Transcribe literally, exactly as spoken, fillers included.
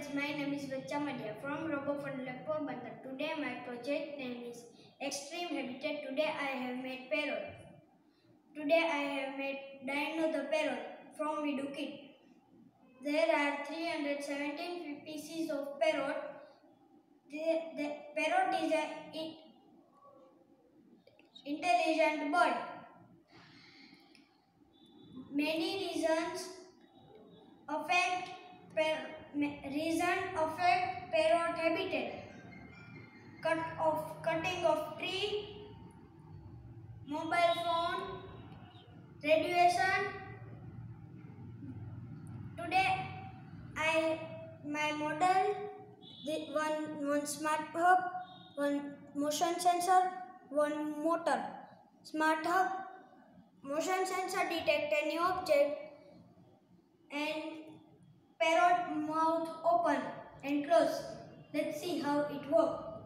my name is Chamadia from Robofun Lab, Porbandar. Today my project name is Extreme Habitat. Today I have made parrot. Today I have made Dino the parrot from Wedo two point oh. There are three hundred seventeen species of parrot. The, the parrot is an intelligent bird. Many reasons affect par reason affect parrot habitat. Cut of cutting of tree, mobile phone, radiation. Today, I my model the one one smart hub, one motion sensor, one motor. Smart hub motion sensor detect any object and parrot mouth open and close. Let's see how it works.